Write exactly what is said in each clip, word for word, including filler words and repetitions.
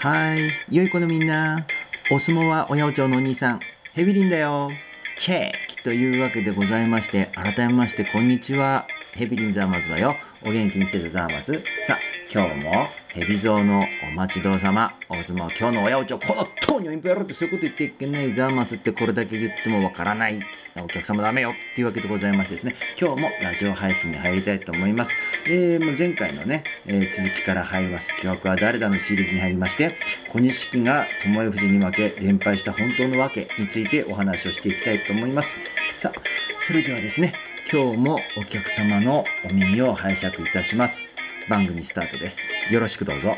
はい、良い子のみんな、お相撲は親お町のお兄さん、ヘビリンだよ。チェックというわけでございまして、改めましてこんにちは。ヘビリンザーマズはよ。お元気にしてたザーマス。さあ、今日もヘビゾウのお待ちどうさま。お相撲今日の親お町、このトーニョインペロってそういうこと言っていけないザーマスってこれだけ言ってもわからない。お客様ダメよっていうわけでございましてですね、今日もラジオ配信に入りたいと思います。えー、もう前回のね、えー、続きから入ります。記憶は誰だのシリーズに入りまして、小錦が巴富士に負け連敗した本当の訳についてお話をしていきたいと思います。さあ、それではですね、今日もお客様のお耳を拝借いたします。番組スタートです。よろしくどうぞ。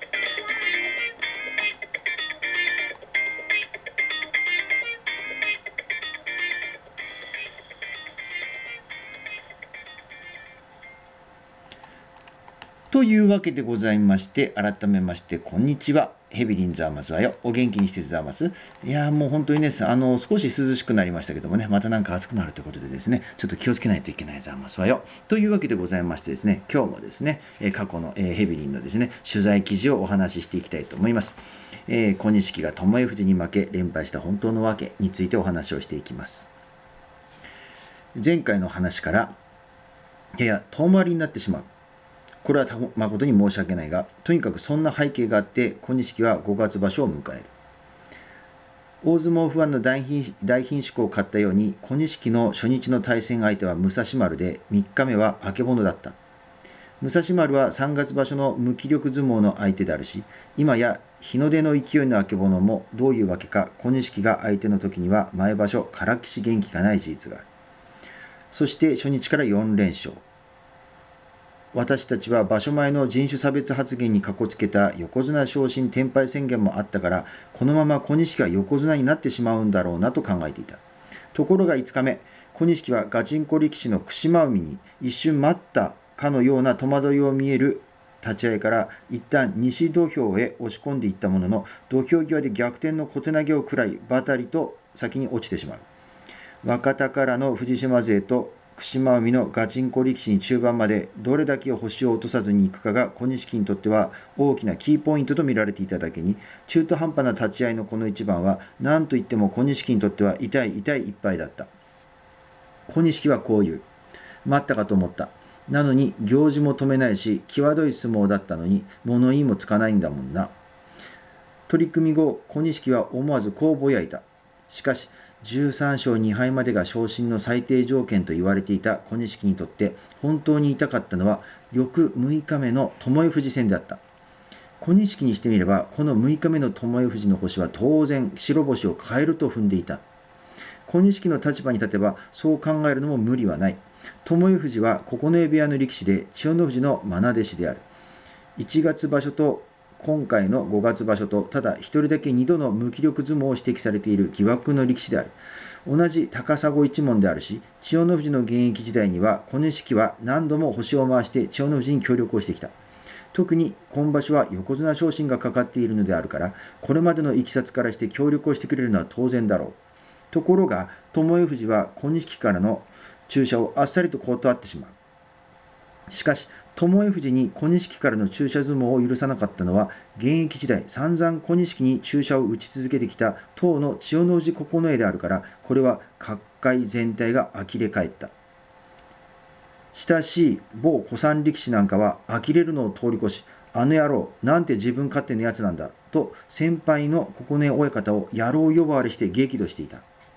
というわけでございまして、改めましてこんにちは。ヘビリンザーマスはよ。お元気にしてザーマス。いやーもう本当にね、あの少し涼しくなりましたけどもね、またなんか暑くなるということでですね、ちょっと気をつけないといけないザーマスはよ。というわけでございましてですね、今日もですね、過去のヘビリンのですね、取材記事をお話ししていきたいと思います。えー、小錦が巴富士に負け連敗した本当の訳についてお話をしていきます。前回の話からやや遠回りになってしまう。これは誠に申し訳ないが、とにかくそんな背景があって小錦はごがつ場所を迎える。大相撲不安の大品大品種を買ったように、小錦の初日の対戦相手は武蔵丸で、みっかめはあけぼのだった。武蔵丸はさんがつ場所の無気力相撲の相手であるし、今や日の出の勢いのあけぼのもどういうわけか、小錦が相手の時には前場所からきし元気がない事実がある。そして初日からよんれんしょう。私たちは場所前の人種差別発言にかこつけた横綱昇進転廃宣言もあったから、このまま小錦が横綱になってしまうんだろうなと考えていた。ところがいつかめ、小錦はガチンコ力士の串間海に一瞬待ったかのような戸惑いを見える立ち合いから一旦西土俵へ押し込んでいったものの、土俵際で逆転の小手投げを食らい、ばたりと先に落ちてしまう。若宝の藤島勢と串間海のガチンコ力士に中盤までどれだけ星を落とさずにいくかが小錦にとっては大きなキーポイントと見られていただけに、中途半端な立ち合いのこの一番は何といっても小錦にとっては痛い痛い一敗だった。小錦はこう言う。待ったかと思った。なのに行事も止めないし、際どい相撲だったのに物言いもつかないんだもんな。取組後、小錦は思わずこうぼやいた。しかしじゅうさんしょうにはいまでが昇進の最低条件と言われていた小錦にとって本当に痛かったのは翌むいかめの巴富士戦であった。小錦にしてみればこのむいかめの巴富士の星は当然白星を変えると踏んでいた。小錦の立場に立てばそう考えるのも無理はない。巴富士は九重部屋の力士で千代の富士の愛弟子である。いちがつ場所と今回のごがつ場所とただ一人だけにどの無気力相撲を指摘されている疑惑の力士である。同じ高砂一門であるし、千代の富士の現役時代には小錦は何度も星を回して千代の富士に協力をしてきた。特に今場所は横綱昇進がかかっているのであるから、これまでのいきさつからして協力をしてくれるのは当然だろう。ところが巴富士は小錦からの注射をあっさりと断ってしまう。しかし巴富士に小錦からの注射相撲を許さなかったのは、現役時代散々小錦に注射を打ち続けてきた当の千代の富士九重であるから、これは角界全体が呆れ返った。親しい某古参力士なんかは呆れるのを通り越し、あの野郎なんて自分勝手なやつなんだと先輩の九重親方を野郎呼ばわりして激怒していた。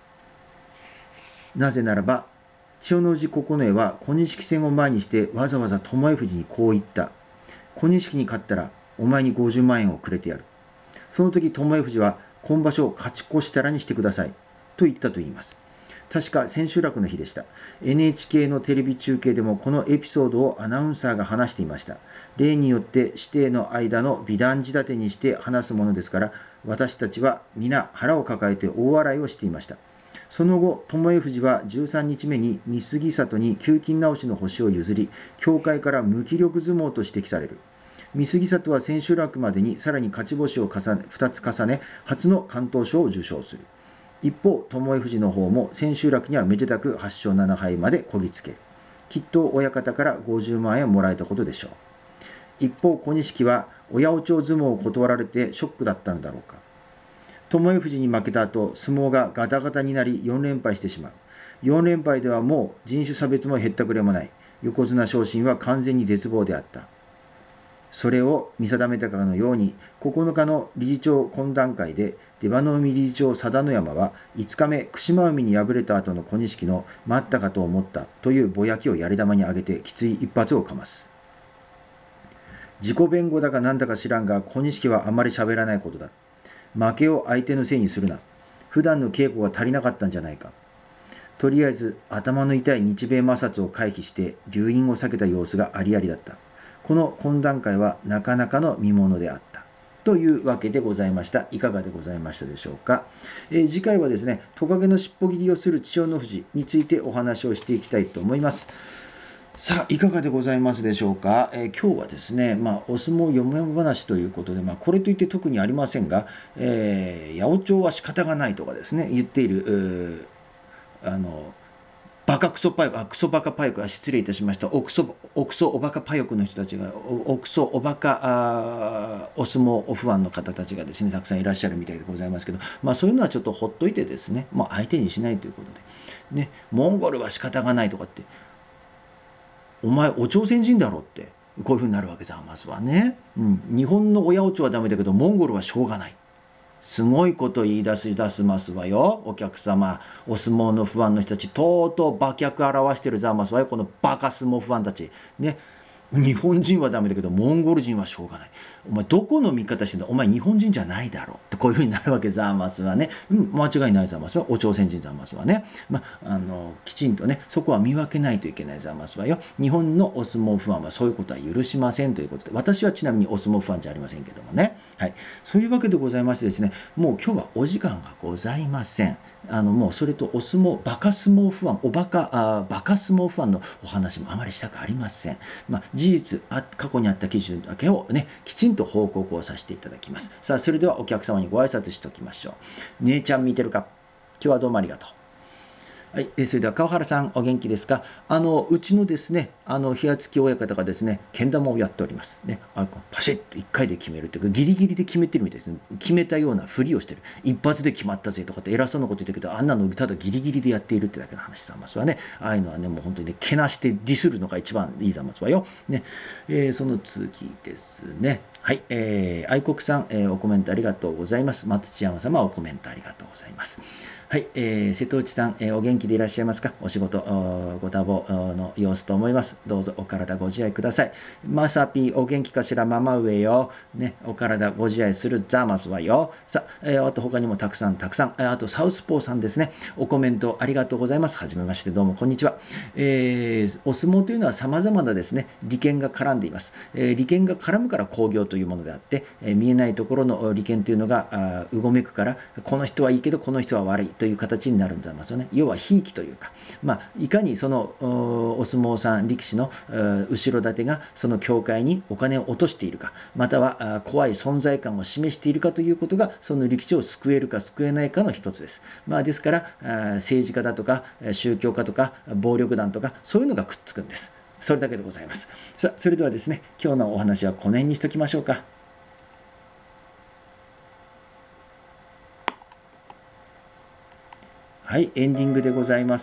なぜならば千代の富士九重は小錦戦を前にしてわざわざ巴富士にこう言った。小錦に勝ったらお前にごじゅうまんえんをくれてやる。その時巴富士は今場所を勝ち越したらにしてくださいと言ったと言います。確か千秋楽の日でした。エヌエイチケー のテレビ中継でもこのエピソードをアナウンサーが話していました。例によって指定の間の美談仕立てにして話すものですから、私たちは皆腹を抱えて大笑いをしていました。その後、巴富士はじゅうさんにちめに美杉里に給金直しの星を譲り、協会から無気力相撲と指摘される。美杉里は千秋楽までにさらに勝ち星を重ねふたつ重ね、初の敢闘賞を受賞する。一方、巴富士の方も千秋楽にはめでたくはっしょうななはいまでこぎつける。きっと親方からごじゅうまんえんもらえたことでしょう。 一方小錦は親お町相撲を断られてショックだったんだろうか。巴富士に負けた後、相撲がガタガタになりよん連敗してしまう。よん連敗ではもう人種差別もへったくれもない。横綱昇進は完全に絶望であった。それを見定めたかのように、ここのかの理事長懇談会で出羽海理事長佐田の山はいつかめ串間海に敗れた後の小錦の待ったかと思ったというぼやきをやり玉に上げてきつい一発をかます。自己弁護だかなんだか知らんが小錦はあまり喋らないことだ。負けを相手のせいにするな。普段の稽古が足りなかったんじゃないか。とりあえず頭の痛い日米摩擦を回避して留飲を避けた様子がありありだった。この懇談会はなかなかの見ものであった。というわけでございました。いかがでございましたでしょうか。えー、次回はですね、トカゲの尻尾切りをする千代の富士についてお話をしていきたいと思います。さあ、いかがでございますでしょうか。えー、今日はですね、まあ、お相撲よもやま話ということで、まあ、これといって特にありませんが、えー、八百長は仕方がないとかですね、言っている、あの、バカクソパイク、あ、クソバカパイクは失礼いたしました。オクソ、オクソおバカパイクの人たちが、オクソおバカあお相撲オファンの方たちがですね、たくさんいらっしゃるみたいでございますけど、まあそういうのはちょっとほっといてですね、まあ相手にしないということで、ね、モンゴルは仕方がないとかって、お前お朝鮮人だろって、こういうふうになるわけざますわね。うん、日本の親おちはダメだけど、モンゴルはしょうがない。すごいこと言い出し出しますわよ、お客様。お相撲のファンの人たち、とうとう馬脚表してるざますわよ、このバカ相撲ファンたち。ね。日本人はダメだけど、モンゴル人はしょうがない。お前どこの見方してんだ、お前日本人じゃないだろうってこういうふうになるわけざますわね。うん、間違いないざますわ。お朝鮮人ざますわね。まあ、あのきちんとね、そこは見分けないといけないざますわよ。日本のお相撲ファンはそういうことは許しませんということで、私はちなみにお相撲ファンじゃありませんけどもね。はい、そういうわけでございましてですね、もう今日はお時間がございません。あのもうそれとお相撲、バカ相撲ファン、おバカ、あバカ相撲ファンのお話もあまりしたくありません。まあ、事実あ、過去にあった記事だけをね、きちんと報告をさせていただきます。さあ、それではお客様にご挨拶しておきましょう。姉ちゃん見てるか？今日はどうもありがとう。はい、それでは川原さんお元気ですか。あのうちのですね、あの冷や付き親方がですね、けん玉をやっておりますね。あパシッといっかいで決めるというか、ギリギリで決めてるみたいですね。決めたようなふりをしてる。一発で決まったぜとかって偉そうなこと言ってるけど、あんなのただギリギリでやっているってだけの話さますわね。ああいうのはね、もう本当にね、けなしてディスるのが一番いいざますわよ。ね、えー、その次ですね。はい、えー、愛国さん、えー、おコメントありがとうございます。松千山様、おコメントありがとうございます。はい、えー、瀬戸内さん、えー、お元気でいらっしゃいますか。お仕事ご多忙の様子と思います。どうぞお体ご自愛ください。まさぴお元気かしら。ママ上よ、ね、お体ご自愛するざますわよ。さあ、えー、あと他にもたくさんたくさん、あとサウスポーさんですね、おコメントありがとうございます。はじめまして、どうもこんにちは。えー、お相撲というのは様々なですね、利権が絡んでいます。えー、利権が絡むから興行というものであって、えー、見えないところの利権というのがあうごめくから、この人はいいけどこの人は悪いという形になるんざますよね。要はひいきというか、まあ、いかにその お, お相撲さん力士の後ろ盾がその協会にお金を落としているか、または怖い存在感を示しているかということが、その力士を救えるか救えないかの一つです。まあ、ですから政治家だとか宗教家とか暴力団とか、そういうのがくっつくんです。それだけでございます。さあ、それではですね、今日のお話はこの辺にしときましょうか。はい、エンディングでございます。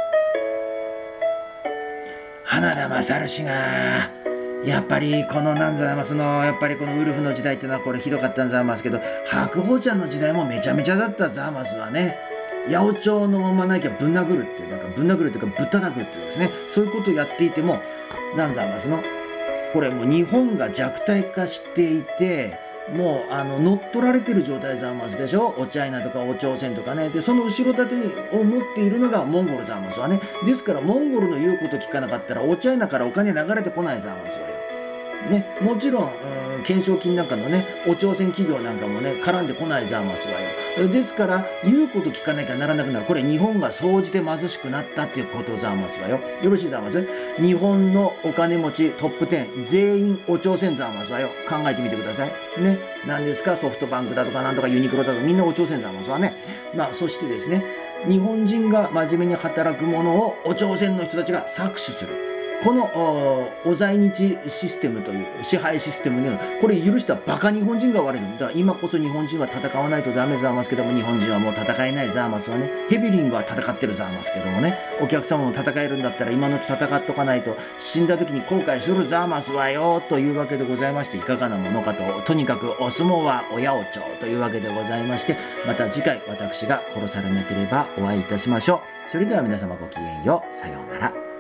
花田勝氏がやっぱりこのなんざますのやっぱりこのウルフの時代っていうのはこれひどかったんざますけど、白鵬ちゃんの時代もめちゃめちゃだったざますわね。八百長のままなきゃぶん殴るっていう、なんかぶん殴るっていうかぶったたくっていうですね、そういうことをやっていてもなんざますのこれもう日本が弱体化していて、もうあの乗っ取られてる状態ざますでしょ。おチャイナとかお朝鮮とかね。でその後ろ盾を持っているのがモンゴルざますわね。ですからモンゴルの言うこと聞かなかったらおチャイナからお金流れてこないざますわよ。ね、もちろん、うん、懸賞金なんかのね、お朝鮮企業なんかもね、絡んでこないざますわよ。ですから、言うこと聞かなきゃならなくなる。これ、日本が総じて貧しくなったっていうことざますわよ。よろしいざます日本のお金持ちトップじゅう、全員お朝鮮ざますわよ。考えてみてください。ね。何ですか、ソフトバンクだとか、なんとかユニクロだとか、みんなお朝鮮ざますわね。まあ、そしてですね、日本人が真面目に働くものをお朝鮮の人たちが搾取する。 このお在日システムという支配システムにはこれ許したバカ日本人が悪いのだから今こそ日本人は戦わないとダメザーマスけども日本人はもう戦えないザーマスはねヘビリングは戦ってるザーマスけどもねお客様も戦えるんだったら今のうち戦っとかないと死んだ時に後悔するザーマスはよというわけでございましていかがなものかととにかくお相撲は親おちょというわけでございましてまた次回私が殺されなければお会いいたしましょう。それでは皆様ごきげんようさようなら。